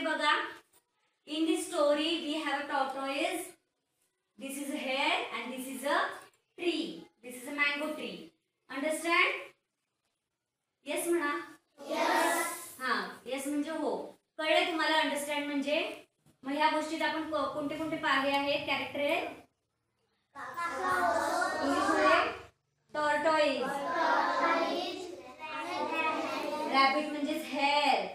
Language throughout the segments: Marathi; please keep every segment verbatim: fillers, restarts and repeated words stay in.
बघा. In this story we have a tortoise. This is a hare and this is a tree. This is a mango tree. Understand? Yes म्हणा. Yes. हा yes म्हणजे हो. कळले तुम्हाला अंडरस्टँड म्हणजे. मग ह्या गोष्टीत आपण कोणते कोणते पाहिले आहेत कॅरेक्टर. टॉर्टॉइज. रॅबिट म्हणजे हेअर.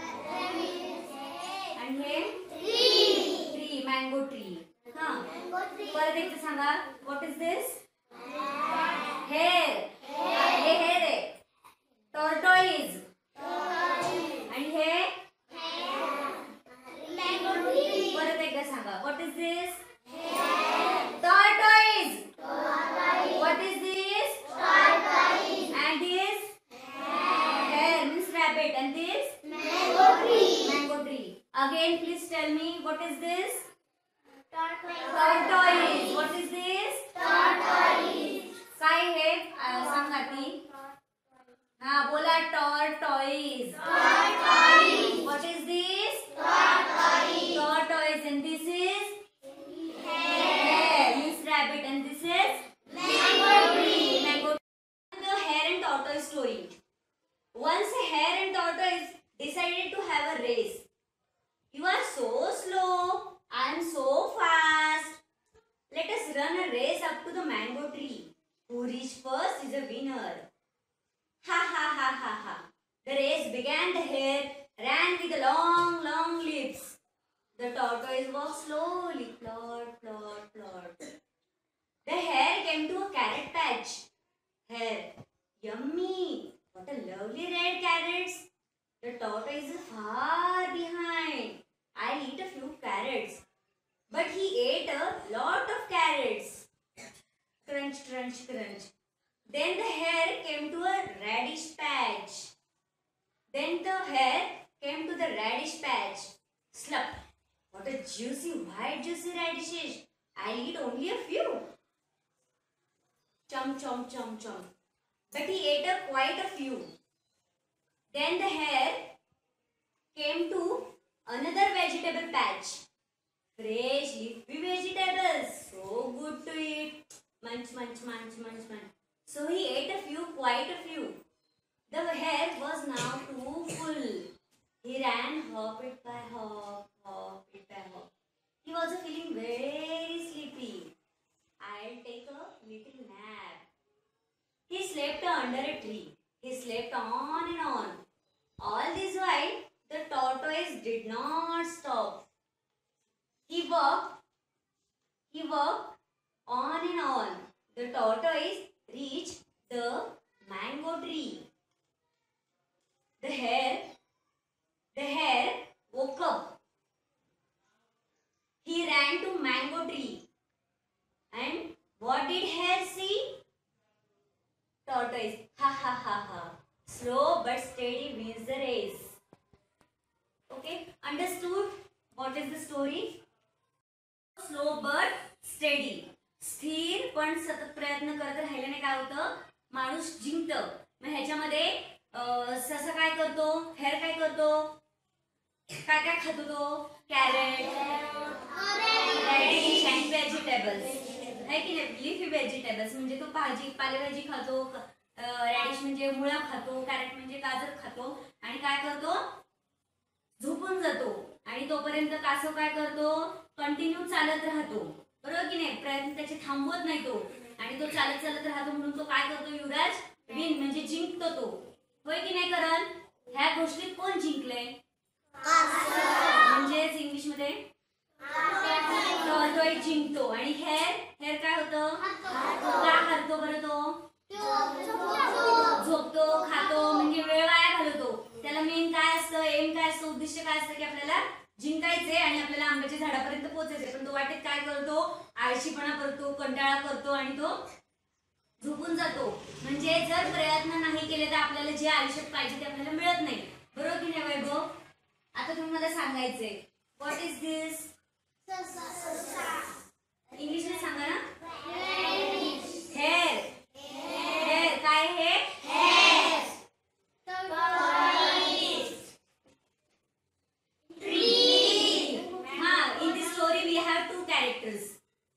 आणि हे ट्री मँगो ट्री. हा परत एकदा सांगा. What is this. हेअर. हे हेअर आहे. टॉर्टॉइज. आणि हे परत एकदा सांगा. What is this. tortoise. What is this? Tortoise. And this? Hare means rabbit. And this? Mango tree. Mango tree. Again, please tell me what is this? Tortoise. Tortoise. What is this? Tortoise. काय हे सांगा ती. हाँ बोला tortoise. Tortoise. What is this? Tortoise. Tortoise. And this is? Rabbit. And this is mango tree. Mango. The hare and tortoise story. Once a hare and tortoise decided to have a race. You are so slow. I am so fast. Let us run a race up to the mango tree. Who reaches first is a winner. Ha ha ha ha ha. The race began. The hare ran with long, long leaps. The tortoise walked slowly, plod, plod, plod. The hare came to a carrot patch. Hare, yummy! What a lovely red carrots! The tortoise is far behind. I'll eat a few carrots. But he ate a lot of carrots. Crunch, crunch, crunch. Then the hare came to a radish patch. Then the hare came to the radish patch. Slap! What a juicy, white, juicy radishes! I'll eat only a few. Chomp, chomp, chomp, chomp. But he ate up quite a few. Then the hare came to another vegetable patch. Fresh leafy vegetables. So good to eat. Munch, munch, munch, munch, munch. So he ate a few, quite a few. The hare was now too full. He ran hop it by hop, hop it by hop. He was feeling very sleepy. I'll take a little nap. He slept under a tree. He slept on and on. All this while, the tortoise did not stop. He walked, he walked on and on. The tortoise reached the mango tree. The hare, the hare woke up. He ran to mango tree. And what did hare see? Tortoise. Ha ha ha ha. Slow but steady wins the race. Okay, understood? What is the story? Slow but steady. स्थिर पण सतत प्रयत्न करत राहिल्याने काय होतं. माणूस जिंकतं. मग ह्याच्यामध्ये ससा काय करतो. हेअर काय करतो. काय काय खातो तो. कॅरेट, रॅडिश अँड व्हेजिटेबल्स है की नाही. लिफी व्हेजिटेबल्स म्हणजे तो भाजी पालेभाजी खातो. रॅडिश म्हणजे मुळा खातो. कॅरेट म्हणजे गाजर खातो. आणि काय करतो. झोपून जातो. आणि तोपर्यंत कासव काय करतो. कंटिन्यू चालत राहतो. बरोबर की नाही. प्रयत्न त्याचे थांबवत नाही तो. आणि तो चालत चालत राहतो म्हणून तो काय करतो. युवराज विन म्हणजे जिंकतो तो. होय की नाही करण. ह्या गोष्टीत कोण जिंकले. म्हणजेच इंग्लिश मध्ये टॉर्टॉइज जिंकतो. आणि हेअर हेअर काय होतं. काय करतो बरं तो. झोपतो, खातो म्हणजे वेळ वाया घालवतो. त्याला मेन काय असतं. एम काय असतं. उद्दिष्ट काय असतं की आपल्याला जिंकायचे आणि आपल्याला आंब्याच्या झाडापर्यंत पोहोचायचे. पण तो वाटेत काय करतो. आळशीपणा करतो, कंटाळा करतो आणि तो झोपून जातो. म्हणजे जर प्रयत्न नाही केले तर आपल्याला जे आयुष्यात पाहिजे ते आपल्याला मिळत नाही. बरोबर की नाही वैभव. आता तुम्ही मला सांगायचंय. What is this. इंग्लिश मध्ये सांगा ना. हेअर. हेअर काय हे. Hare. Tree.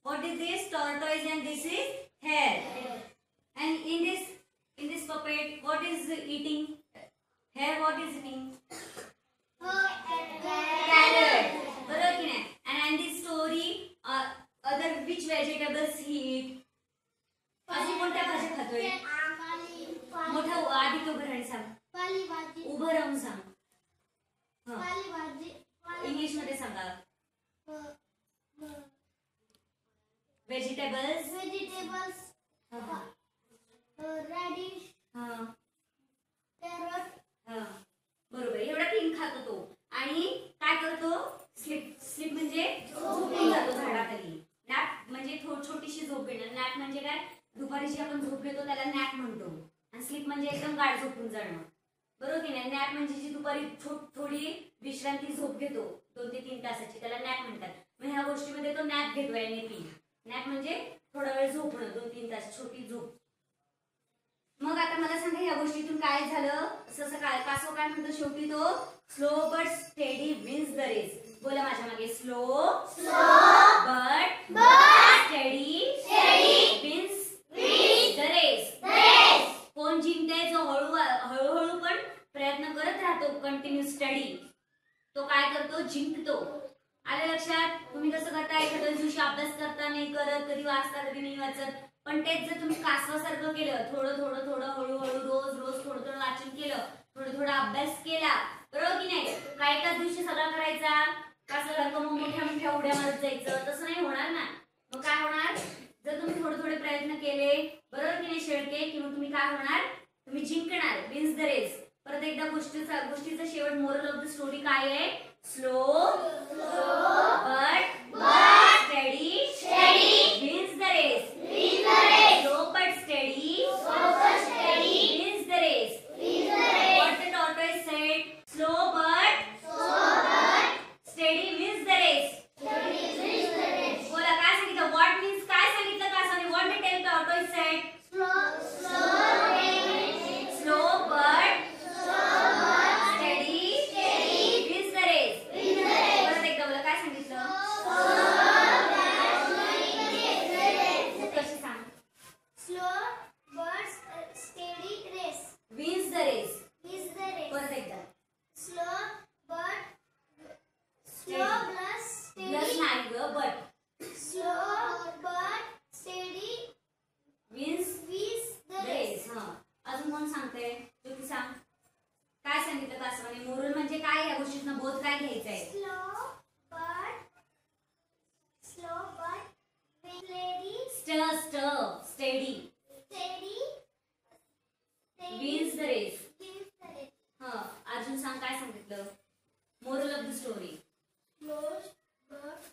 What is this? Tortoise, and this is hare. And in this in this puppet, what is eating? Hare what is eating? Carrot. बरोबर की नाही? And in this story, uh, other which vegetables he eat? अजून कोणत्या भाज्या खातोय? मोठा आधी तो उभं राहून सांग. उभं राहून सांग. इंग्लिश मध्ये सांगा. Vegetables. Vegetables. Radish. हाँ. Carrot. हाँ. बरोबर. एवढा तीन खातो तो. आणि काय करतो? स्लीप. स्लीप म्हणजे झोपून जातो झाडाखाली. नॅप म्हणजे छोटीशी झोप घेणं. नॅप म्हणजे काय? दुपारी जी आपण झोप घेतो त्याला नॅप म्हणतो. आणि स्लीप म्हणजे एकदम गाढ झोपून जाणं. बरोबर की नाही? नॅप म्हणजे जी दुपारी थोडी विश्रांती झोप घेतो दोन ते तीन तासाची त्याला नॅप म्हणतात. मग ह्या गोष्टीमध्ये तो नॅप घेतोय. एनएपी. नॅप म्हणजे थोडा वेळ झोपणं, दोन तीन तास छोटी झोप. मग आता मला सांगा या गोष्टीतून काय झालं? असं काय कासव काय म्हणतो शेवटी तो? Slow but steady wins the race. बोला माझ्या मागे. Slow Slow. But But. Steady Steady. Wins Wins. The race. The race. कोण जिंकते? जो हळू हळूहळू पण प्रयत्न करत राहतो. Continue study. तो काय करतो? जिंकतो. आले लक्षात? तुम्ही कसं करता? एखाद्या दिवशी अभ्यास करता नाही करत, कधी वाचता कधी नाही वाचत. पण तेच जर तुम्ही कासवासारखं केलं, थोडं थोडं थोडं हळूहळू रोज रोज थोडं थोडं वाचन केलं, थोडं थोडं अभ्यास केला, बरोबर की नाही? काय एकाच दिवशी सगळा करायचा कासवासारखं मग मोठ्या मोठ्या उड्या मारत जायचं, तसं नाही होणार ना. मग काय होणार? जर तुम्ही थोडे थोडे प्रयत्न केले, बरोबर की नाही शेळके, की मग तुम्ही काय होणार? तुम्ही जिंकणार. Wins the race. परत एकदा गोष्टीचा गोष्टीचा शेवट मोरल ऑफ द स्टोरी काय आहे? Slow but steady wins the race. Slow but steady wins the race. What the tortoise said? Slow but steady wins the race. बोला काय सांगितलं? What means काय सांगितलं कासवाने? What did the tortoise said? Slow but steady wins the race. परत एकदा बोला काय सांगितलं? कशी सांग? Slow but steady race. Wins the race. Is the race. परत एकदा. Slow but slow plus plus steady. नाही ग, but Slow but steady wins wins the the race. race. हा. अजून कोण सांगते? ज्योती सांग. काय सांगितलं कासवाने? मोरल म्हणजे काय? या गोष्टीतनं बोध काय घ्यायचा आहे? Slow but slow but steady स्टर स्टर steady steady wins the race. wins the race. हा. अजून सांग काय सांगितलं? Moral of the story. Slow but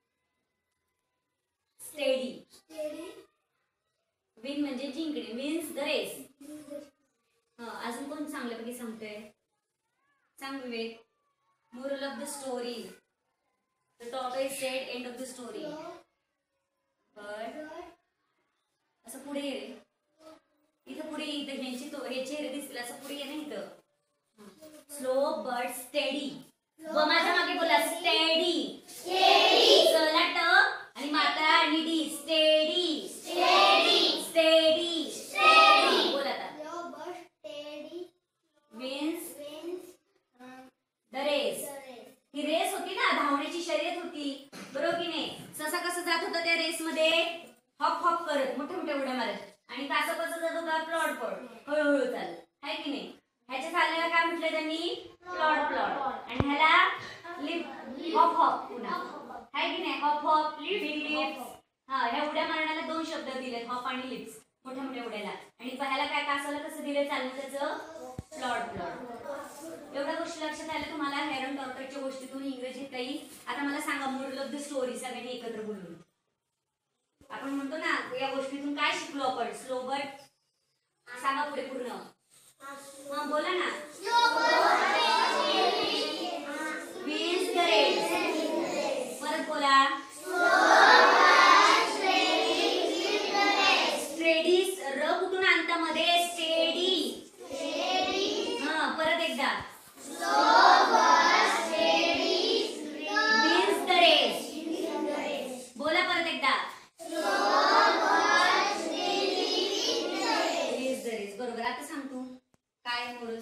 steady. steady win म्हणजे जिंकणे. Wins the race. wins the race. हा. अजून कोण चांगल्यापैकी सांगतोय? सांग Vivek. Moral of the story. The tortoise said end of the story. But असं पुढे ये रे. इथं पुढे इथं ह्यांची तो हे चेहरे दिसतील असं पुढे ये ना इथं. Slow but steady. व माझ्या मागे बोला. स्टेडी. चला ट आणि मात्रा आणि डी. स्टेडी स्टेडी बोला आता. Slow but steady wins wins the race. the race. ही रेस होती ना, धावण्याची शर्यत होती, बरोबर की नाही? ससा कसं जात होता त्या रेस मध्ये? हॉप हॉप करत, मोठ्या मोठ्या उड्या मारत. आणि कासव कसं जात होता? प्लॉट प्लॉट, हळूहळू चालत, आहे की नाही? ह्याच्या चालण्याला काय म्हटलं त्यांनी? Plod plod. आणि ह्याला लिप हॉप हॉप पुन्हा, आहे की नाही? Hop hop leaps. हा. ह्या उड्या मारण्याला दोन शब्द दिलेत, हॉप आणि लिप्स, मोठ्या मोठ्या उड्याला. आणि ह्याला काय कासवाला कसं दिलं चालणं त्याचं? Plod plod. एवढ्या गोष्टी लक्षात आल्या तुम्हाला हेअर अँड टॉर्टोइसच्या गोष्टीतून इंग्रजीत काही? आता मला सांगा मोरल ऑफ द स्टोरी सगळ्यांनी एकत्र बोलून. आपण म्हणतो ना या गोष्टीतून काय शिकलो आपण? स्लो बट सांगा पुढे पूर्ण. हा बोला ना. Wins the race. परत बोला. स्टेडी. र कुठून आणता मध्ये? स्टेडी. हा. परत एकदा. Wins the race. बोला परत एकदा.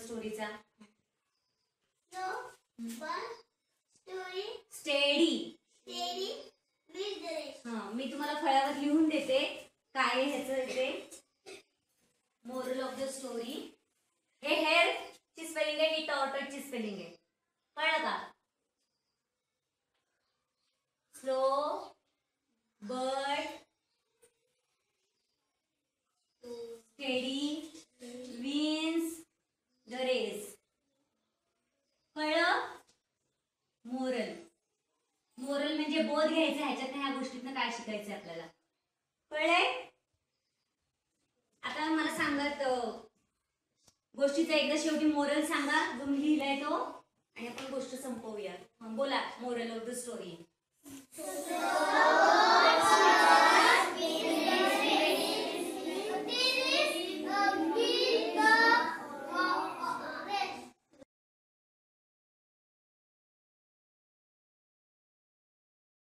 स्टोरीचा? Slow but story steady. steady with the rest. हा, मी तुम्हाला फळ्यावर लिहून देते काय आहे ह्याचं ते मोरल ऑफ द स्टोरी. हे हेअर ची स्पेलिंग आहे, ही टॉर्टॉइस ची स्पेलिंग आहे. कळलं का? Slow but steady wins the race. कळलं? मोरल. मोरल म्हणजे बोध घ्यायचा ह्याच्यात, ह्या गोष्टीतनं काय शिकायचं आपल्याला. कळलंय? आता मला सांगत गोष्टीचा एकदा शेवटी मोरल सांगा जो मी लिहिलाय तो, आणि आपण गोष्ट संपवूया. बोला मोरल ऑफ द स्टोरी.